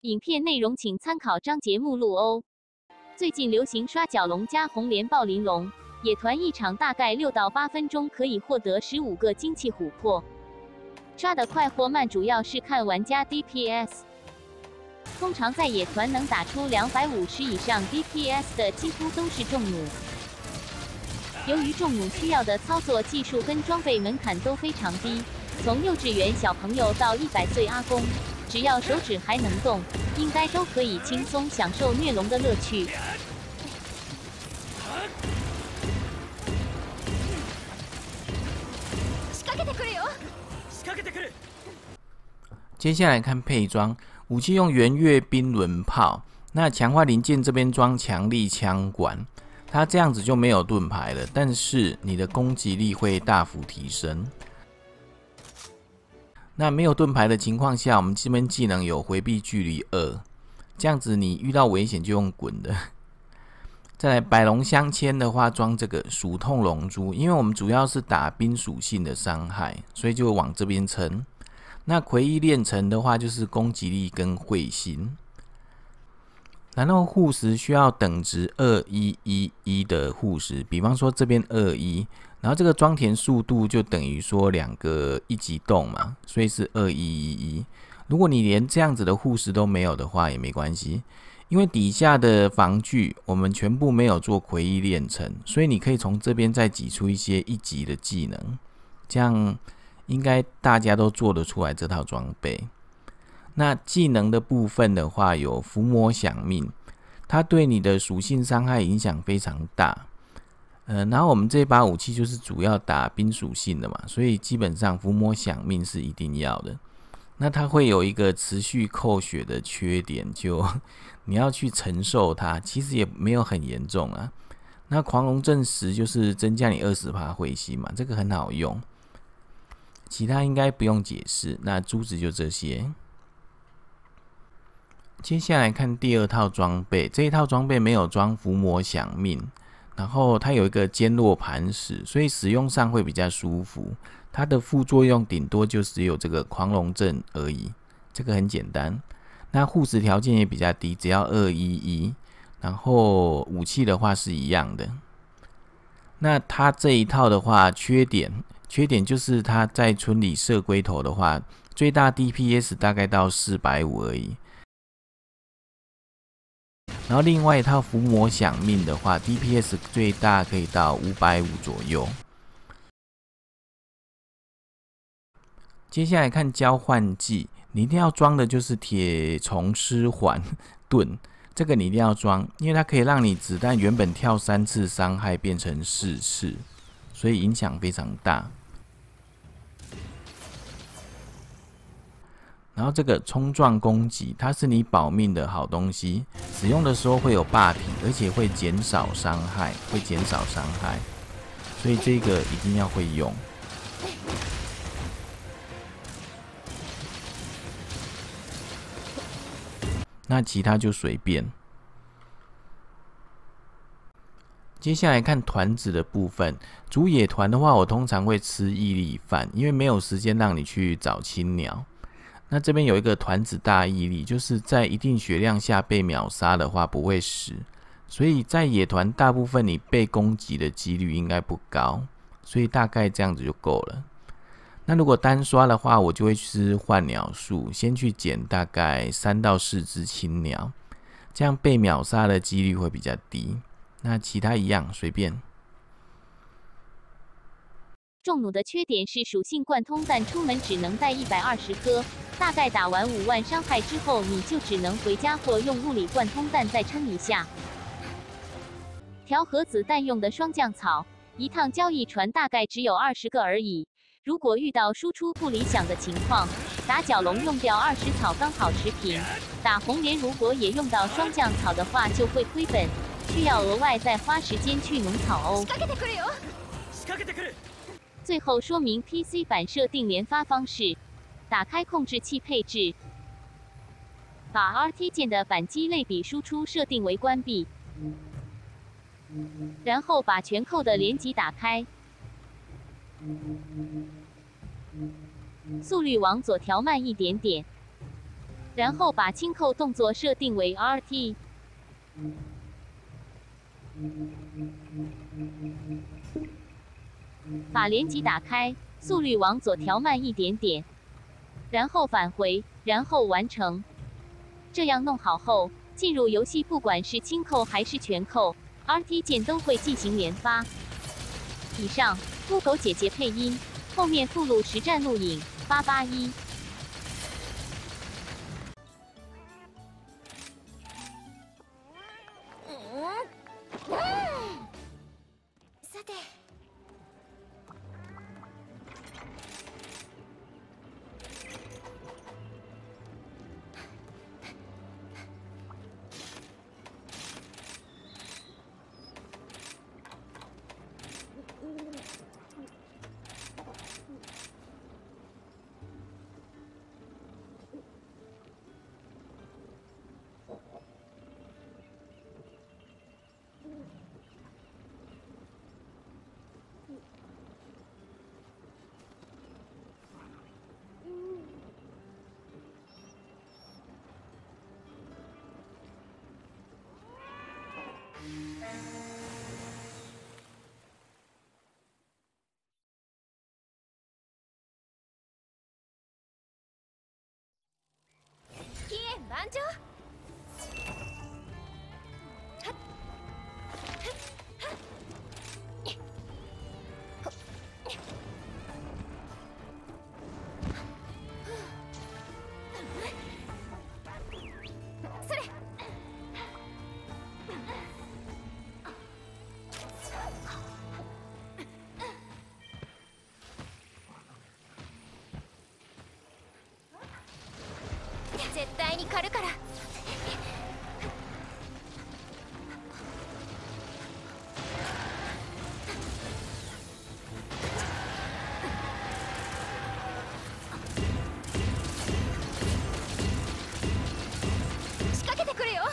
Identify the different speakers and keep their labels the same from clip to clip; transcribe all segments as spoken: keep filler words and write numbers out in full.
Speaker 1: 影片内容请参考章节目录哦。最近流行刷角龙加红莲暴鳞龙，野团一场大概六到八分钟可以获得十五个精气琥珀。刷得快或慢主要是看玩家 D P S。通常在野团能打出两百五十以上 D P S 的几乎都是重弩。由于重弩需要的操作技术跟装备门槛都非常低，从幼稚园小朋友到一百岁阿公，只要手指还能动，应该都可以轻松享受虐龙的乐趣。
Speaker 2: 接下来看配装，武器用圆月冰轮炮，那强化零件这边装强力枪管，它这样子就没有盾牌了，但是你的攻击力会大幅提升。那没有盾牌的情况下，我们这边技能有回避距离二，这样子你遇到危险就用滚的。再来百龙镶嵌的话，装这个属痛龙珠，因为我们主要是打冰属性的伤害，所以就往这边撑。那魁翼炼成的话，就是攻击力跟会心。然后护石需要等值二一一一的护石，比方说这边二一，然后这个装填速度就等于说两个一级洞嘛，所以是二一一一。如果你连这样子的护石都没有的话，也没关系，因为底下的防具我们全部没有做魁翼炼成，所以你可以从这边再挤出一些一级的技能，这样应该大家都做得出来这套装备。那技能的部分的话，有伏魔响命，它对你的属性伤害影响非常大。呃，然后我们这把武器就是主要打冰属性的嘛，所以基本上伏魔响命是一定要的。那它会有一个持续扣血的缺点，就你要去承受它，其实也没有很严重啊。那狂龙阵石就是增加你 百分之二十 会心嘛，这个很好用。其他应该不用解释，那珠子就这些。接下来看第二套装备，这一套装备没有装伏魔响命，然后它有一个坚若磐石，所以使用上会比较舒服。它的副作用顶多就只有这个狂龙阵而已，这个很简单。那护石条件也比较低，只要二一一，然后武器的话是一样的。那它这一套的话，缺点缺点就是它在村里射龟头的话，最大 D P S 大概到四百五十而已。然后另外一套伏魔响命的话 ，D P S 最大可以到五百五十左右。接下来看交换技，你一定要装的就是铁虫狮环盾，这个你一定要装，因为它可以让你子弹原本跳三次伤害变成四次，所以影响非常大。然后这个冲撞攻击，它是你保命的好东西，使用的时候会有霸体，而且会减少伤害，会减少伤害，所以这个一定要会用。那其他就随便。接下来看团子的部分，主野团的话，我通常会吃毅力饭，因为没有时间让你去找青鸟。那这边有一个团子大毅力，就是在一定血量下被秒杀的话不会死，所以在野团大部分你被攻击的几率应该不高，所以大概这样子就够了。那如果单刷的话，我就会吃换鸟术，先去捡大概三到四只青鸟，这样被秒杀的几率会比较低。那其他一样随便。
Speaker 1: 重弩的缺点是属性贯通弹出门只能带一百二十颗，大概打完五万伤害之后，你就只能回家或用物理贯通弹再撑一下。调和子弹用的双降草，一趟交易船大概只有二十个而已。如果遇到输出不理想的情况，打角龙用掉二十草刚好持平，打红莲如果也用到双降草的话就会亏本，需要额外再花时间去农草哦。最后说明 P C 版设定连发方式：打开控制器配置，把 R T 键的扳机类比输出设定为关闭，然后把全扣的连级打开，速率往左调慢一点点， 然后把轻扣动作设定为 R T。把连击打开，速率往左调慢一点点，然后返回，然后完成。这样弄好后，进入游戏，不管是轻扣还是全扣 ，R T 键都会进行连发。以上，酷狗姐姐配音，后面附录实战录影，八八一。
Speaker 3: さて。期限満場。それ。絶対に狩るから。仕掛けてくるよ。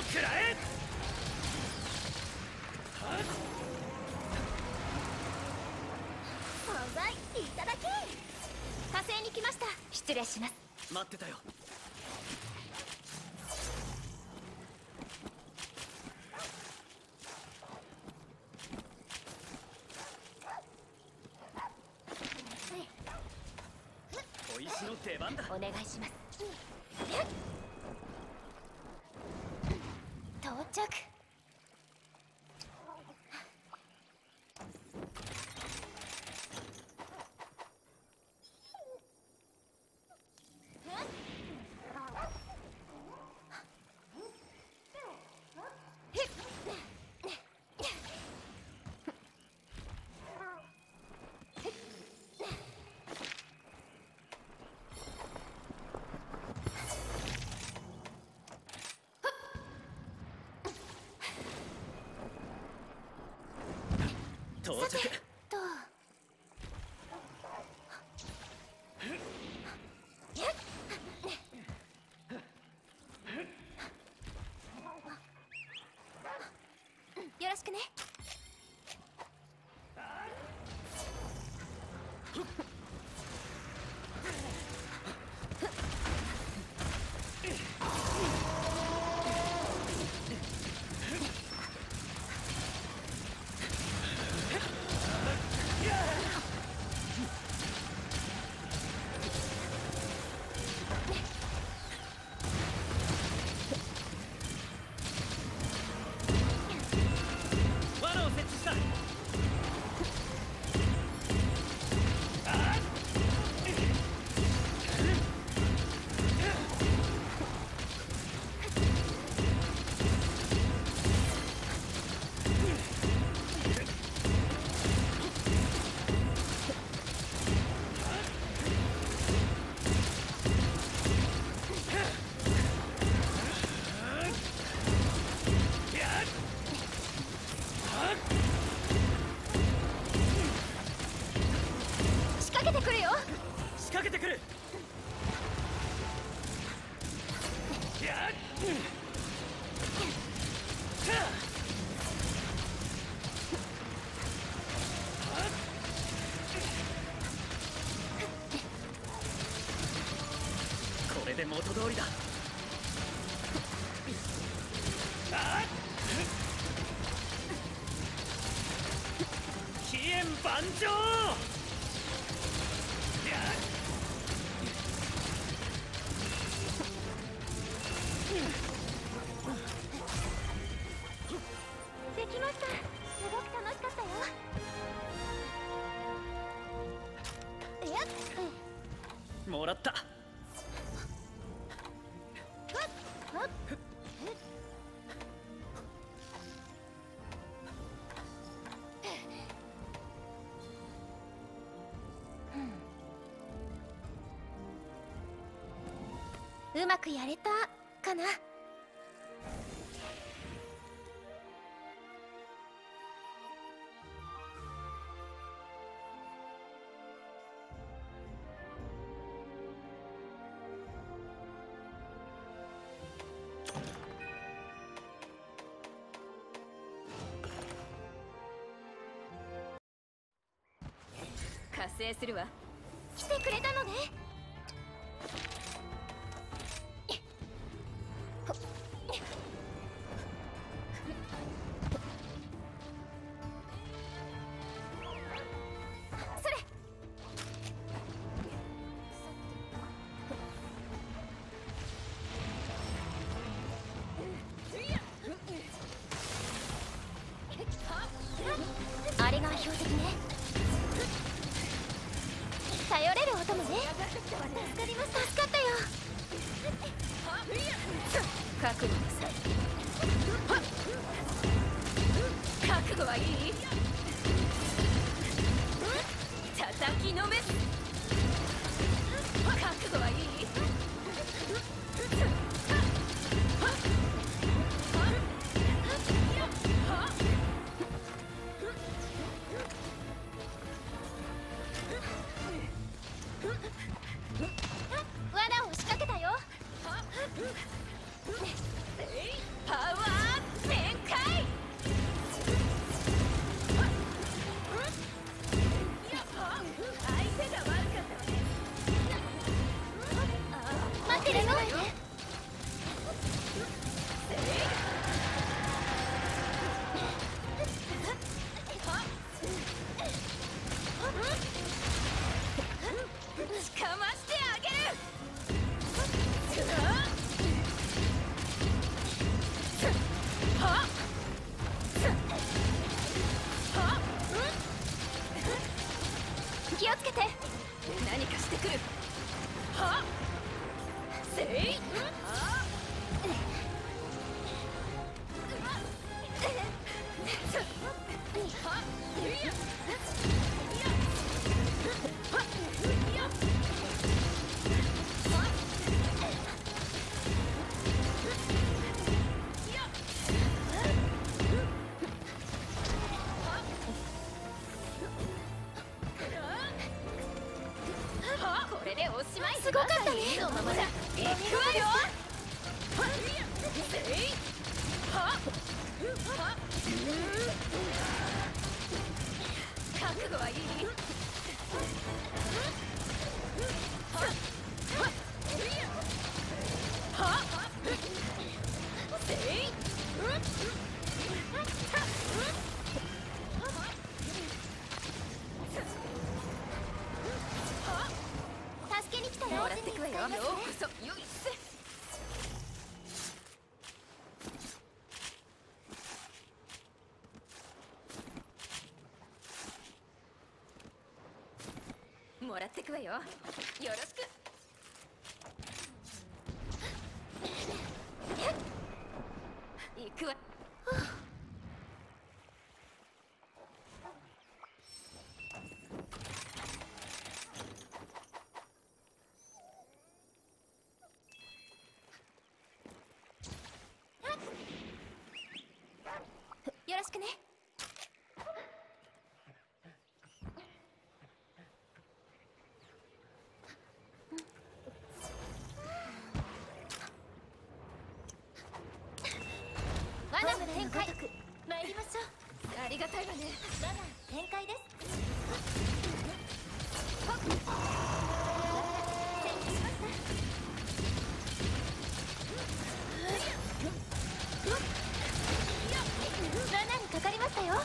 Speaker 4: 食らえ。
Speaker 3: 素材いただき。火星に来ました。失礼します。
Speaker 4: 待ってたよ。小石の出番だ。
Speaker 3: お願いします。到着。
Speaker 4: 到着。
Speaker 3: とよろしくね。
Speaker 4: 罠を設置した。
Speaker 3: 仕掛けてくるよ。
Speaker 4: 仕掛けてくる。やっこれで元通りだ。飛燕万丈。
Speaker 3: できました。すごく楽しかったよ。いや、
Speaker 4: もらった。
Speaker 3: うまくやれたかな。
Speaker 5: 加勢するわ。
Speaker 3: 来てくれたのね。それ。あれが標的ね。頼れるお供ね。助かりました。助かったよ。
Speaker 5: 覚悟なさい。覚悟はいい？叩きのめす。覚悟はいい？
Speaker 3: 罠を仕掛けたよ。
Speaker 5: パワ意のままだ。行くわよ。覚悟はいい？
Speaker 3: 助けに来たよ。
Speaker 5: もらってくわよ。ようこそ。よいっせ。もらってくわよ。よろしく。行くわ。
Speaker 3: よろしくね。罠の展開。参りましょう。
Speaker 5: ありがたいわね。
Speaker 3: 罠展開です。罠にかかりましたよ。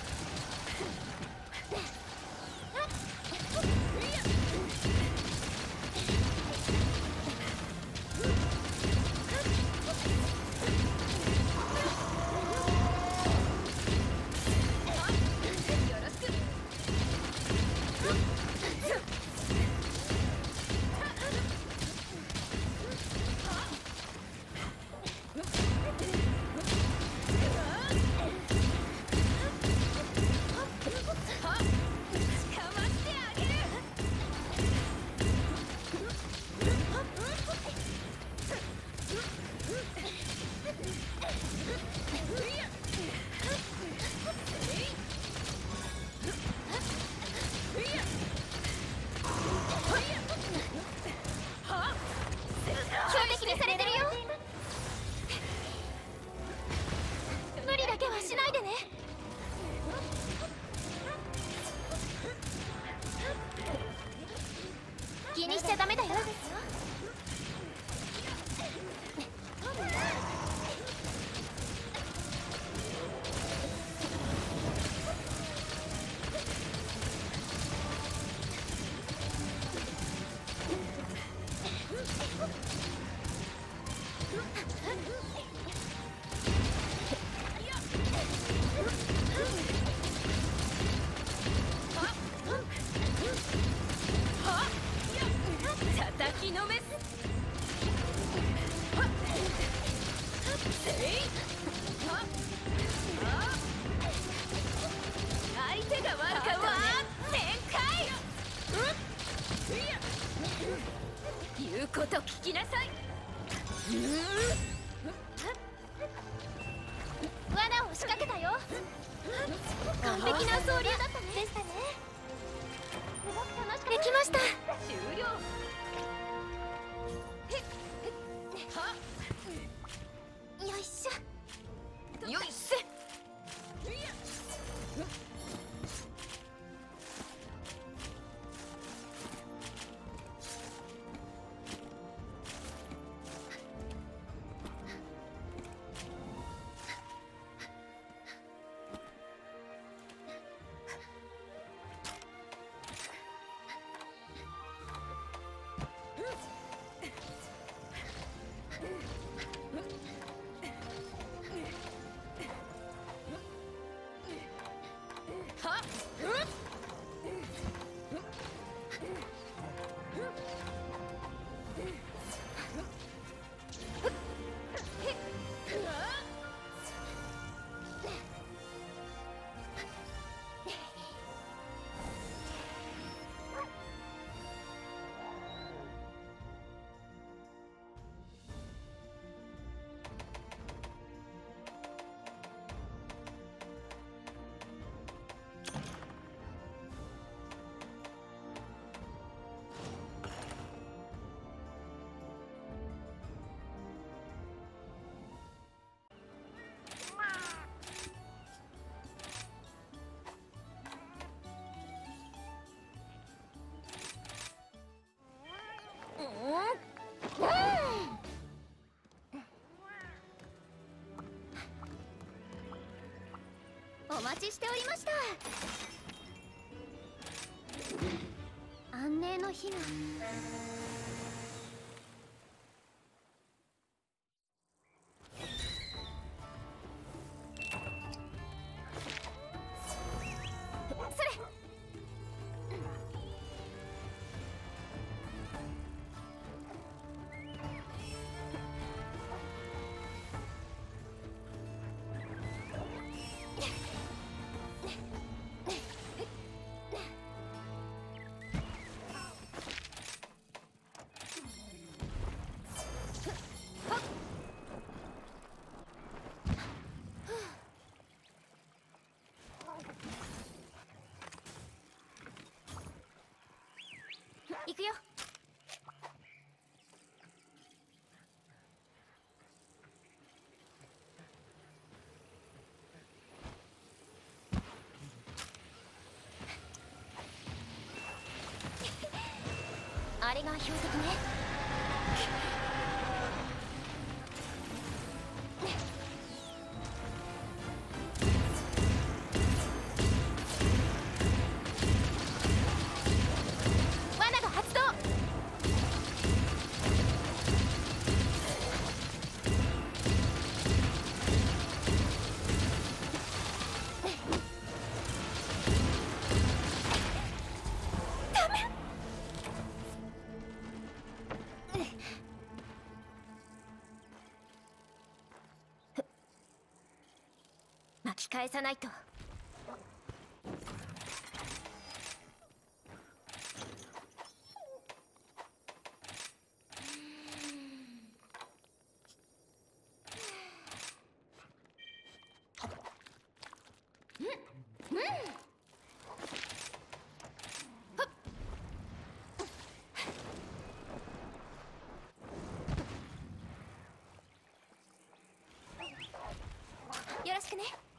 Speaker 3: 標的にされてるよ。無理だけはしないでね。気にしちゃダメだよ。
Speaker 5: 叩きのめす。相手が悪かったわ。展開。言うこと聞きなさい。
Speaker 3: 罠を仕掛けたよ。完璧な総流だったね。でしたね。すごく楽しかった。できました。
Speaker 5: 終了。
Speaker 3: よいしょ。
Speaker 5: よいっせ。
Speaker 3: お待ちしておりました。安寧の日が。それ。行くよ。あれが標的ね。罠が発動。巻き返さないと。よろしくね。